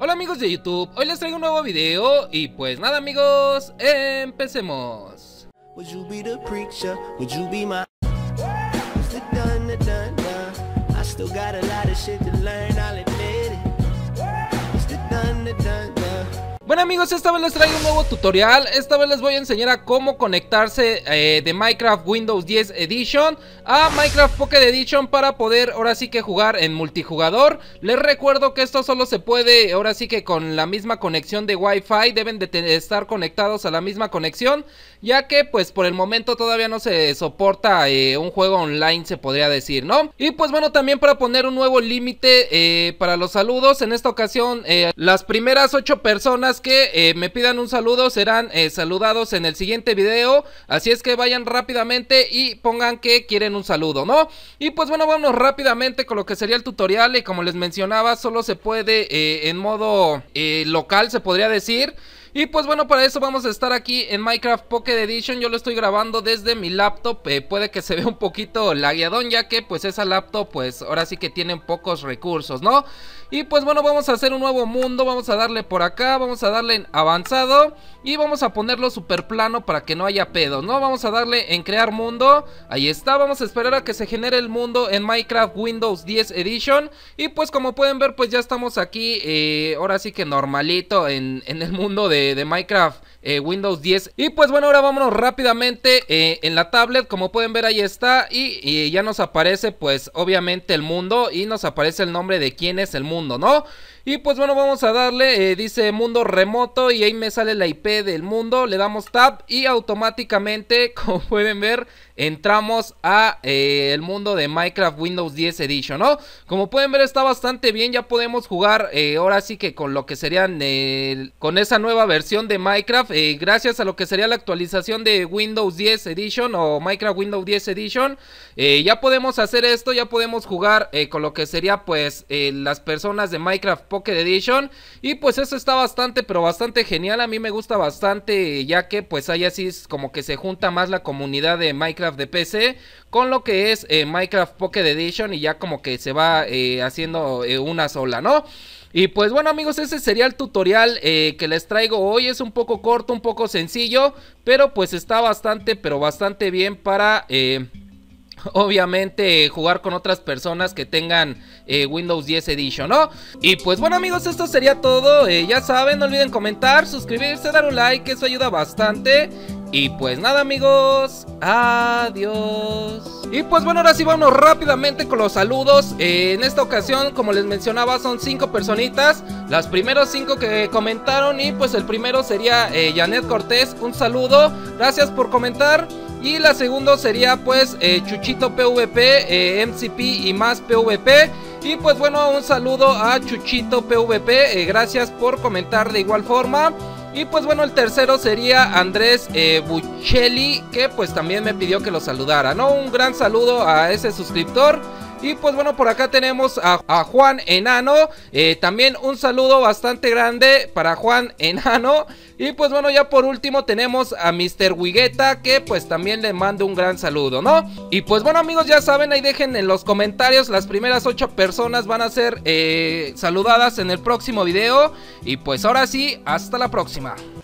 Hola amigos de YouTube, hoy les traigo un nuevo video y pues nada amigos, empecemos. Would you be the preacher? Would you be my done? I still got a lot of shit to learn, I'll admit it. It's the done. Bueno amigos, esta vez les traigo un nuevo tutorial. Esta vez les voy a enseñar a cómo conectarse de Minecraft Windows 10 Edition a Minecraft Pocket Edition para poder ahora sí que jugar en multijugador. Les recuerdo que esto solo se puede ahora sí que con la misma conexión de Wi-Fi. Deben de estar conectados a la misma conexión, ya que pues por el momento todavía no se soporta un juego online, se podría decir, ¿no? Y pues bueno, también para poner un nuevo límite para los saludos. En esta ocasión las primeras 8 personas que me pidan un saludo serán saludados en el siguiente video. Así es que vayan rápidamente y pongan que quieren un saludo, ¿no? Y pues bueno, vamos rápidamente con lo que sería el tutorial. Y como les mencionaba, solo se puede en modo local, se podría decir. Y pues bueno, para eso vamos a estar aquí en Minecraft Pocket Edition. Yo lo estoy grabando desde mi laptop. Puede que se vea un poquito lagueadón, ya que pues esa laptop pues ahora sí que tiene pocos recursos, ¿no? Y pues bueno, vamos a hacer un nuevo mundo. Vamos a darle por acá, vamos a darle en avanzado y vamos a ponerlo super plano para que no haya pedos, ¿no? Vamos a darle en crear mundo. Ahí está, vamos a esperar a que se genere el mundo en Minecraft Windows 10 Edition. Y pues como pueden ver, pues ya estamos aquí ahora sí que normalito en el mundo de Minecraft Windows 10. Y pues bueno, ahora vámonos rápidamente en la tablet. Como pueden ver, ahí está. Y ya nos aparece pues obviamente el mundo. Y nos aparece el nombre de quién es el mundo, ¿no? Y pues bueno, vamos a darle, dice mundo remoto. Y ahí me sale la IP del mundo. Le damos tab y automáticamente, como pueden ver, entramos a el mundo de Minecraft Windows 10 Edition, ¿no? Como pueden ver, está bastante bien. Ya podemos jugar ahora sí que con lo que serían con esa nueva versión de Minecraft, gracias a lo que sería la actualización de Windows 10 Edition o Minecraft Windows 10 Edition. Ya podemos hacer esto, ya podemos jugar con lo que sería pues las personas de Minecraft Pocket Edition. Y pues eso está bastante, pero bastante genial. A mí me gusta bastante, ya que pues ahí así es como que se junta más la comunidad de Minecraft de PC con lo que es Minecraft Pocket Edition, y ya como que se va haciendo una sola, ¿no? Y pues bueno amigos, ese sería el tutorial que les traigo hoy. Es un poco corto, un poco sencillo, pero pues está bastante, pero bastante bien para obviamente jugar con otras personas que tengan Windows 10 Edition, ¿no? Y pues bueno amigos, esto sería todo. Ya saben, no olviden comentar, suscribirse, dar un like, eso ayuda bastante. Y pues nada amigos, adiós. Y pues bueno, ahora sí vamos rápidamente con los saludos. En esta ocasión, como les mencionaba, son 5 personitas. Las primeros 5 que comentaron. Y pues el primero sería Janet Cortés, un saludo, gracias por comentar. Y la segunda sería pues Chuchito PvP, MCP y más PvP. Y pues bueno, un saludo a Chuchito PvP, gracias por comentar de igual forma. Y pues bueno, el tercero sería Andrés Buccelli, que pues también me pidió que lo saludara, ¿no? Un gran saludo a ese suscriptor. Y pues bueno, por acá tenemos a Juan Enano, también un saludo bastante grande para Juan Enano. Y pues bueno, ya por último tenemos a Mr. Wigueta, que pues también le mando un gran saludo, ¿no? Y pues bueno amigos, ya saben, ahí dejen en los comentarios. Las primeras 8 personas van a ser saludadas en el próximo video. Y pues ahora sí, hasta la próxima.